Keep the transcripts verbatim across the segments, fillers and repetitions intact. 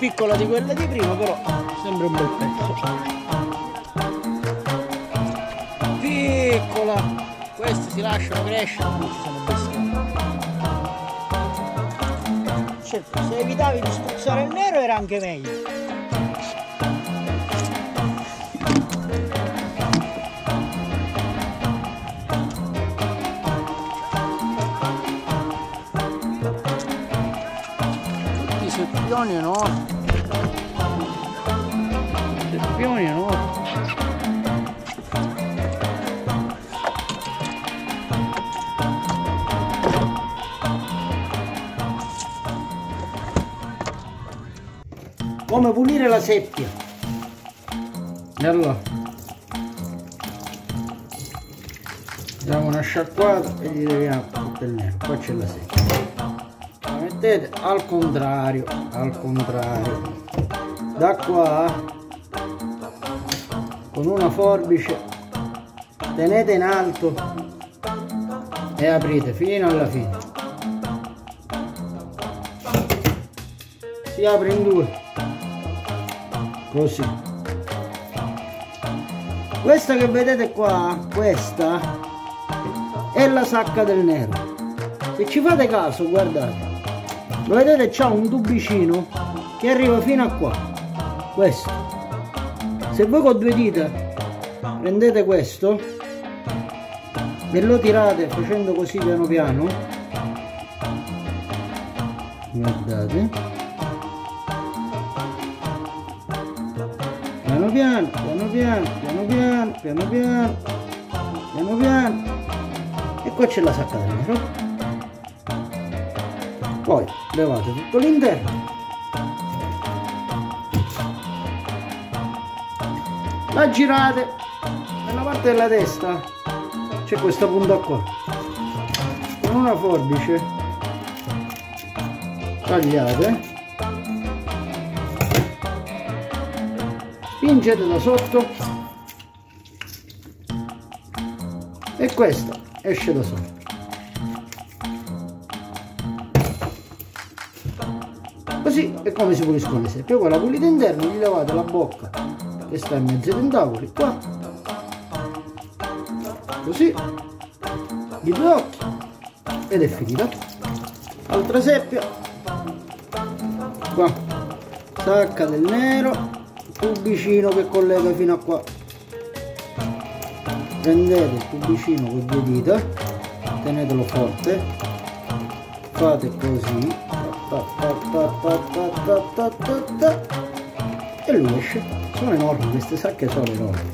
piccola di quella di prima, però sembra un bel pezzo. Piccola. Queste si lasciano crescere, non ci sono bestiali. Certo, se evitavi di spruzzare il nero era anche meglio. Tutti i seppioni no. Seppioni no. Come pulire la seppia. E allora diamo una sciacquata e gli leviamo tutto il nero. Qua c'è la seppia, la mettete al contrario, al contrario, da qua con una forbice tenete in alto e aprite fino alla fine. Si apre in due così. Questa che vedete qua, questa è la sacca del nero. Se ci fate caso, guardate, lo vedete, c'ha un tubicino che arriva fino a qua, questo. Se voi con due dita prendete questo e lo tirate facendo così piano piano, guardate, piano piano, piano piano, piano piano, piano piano, piano piano, e qua c'è la sacca del nero. Poi levate tutto l'interno, la girate, nella parte della testa c'è questa punta qua, con una forbice tagliate, spingete da sotto e questa esce da sotto. Così è come si puliscono le seppie. Poi la pulite interno, gli levate la bocca che sta in mezzo ai tentacoli qua, così, i due occhi, ed è finita. Altra seppia qua, sacca del nero, tubicino che collega fino a qua, prendete il tubicino con due dita, tenetelo forte, fate così, ta ta ta ta ta ta ta ta ta, e lui esce. Sono enormi, queste sacche sono enormi.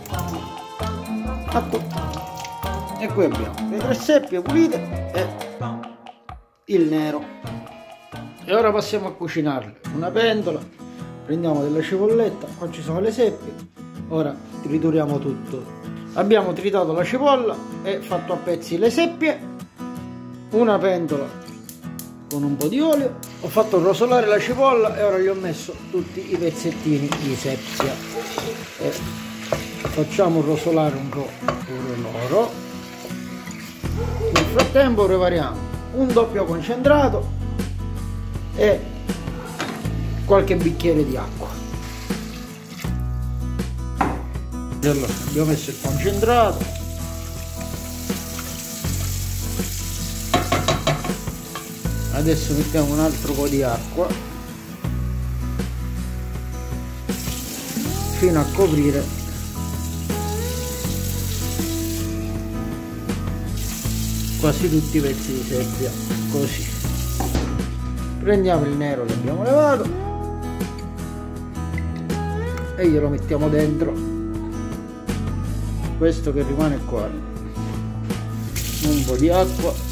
Fatto. E qui abbiamo le tre seppie pulite e il nero. E ora passiamo a cucinarle. Una pentola, prendiamo della cipolletta, qua ci sono le seppie, ora trituriamo tutto. Abbiamo tritato la cipolla e fatto a pezzi le seppie, una pentola con un po' di olio, ho fatto rosolare la cipolla e ora gli ho messo tutti i pezzettini di seppia e facciamo rosolare un po' pure loro. Nel frattempo prepariamo un doppio concentrato e qualche bicchiere di acqua. Allora, abbiamo messo il concentrato, adesso mettiamo un altro po' di acqua fino a coprire quasi tutti i pezzi di seppia, così. Prendiamo il nero che abbiamo levato e glielo mettiamo dentro, questo che rimane qua, un po' di acqua,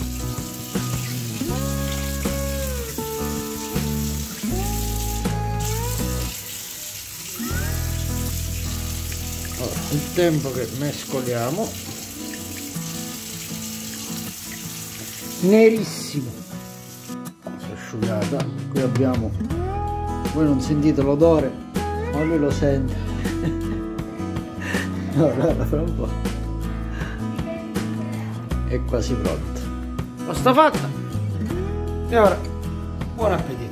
il tempo che mescoliamo, nerissimo, si è asciugata. Qui abbiamo, voi non sentite l'odore ma lui lo sente. Guarda, fra un po' è quasi pronta, pasta fatta e ora buon appetito.